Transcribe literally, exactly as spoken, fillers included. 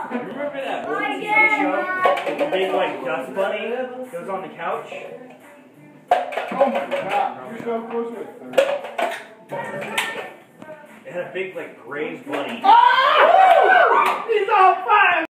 remember that old T V show? The big like dust bunny goes on the couch. Oh my god, you're so close to it. It had a big like gray bunny. Oh! He's on fire!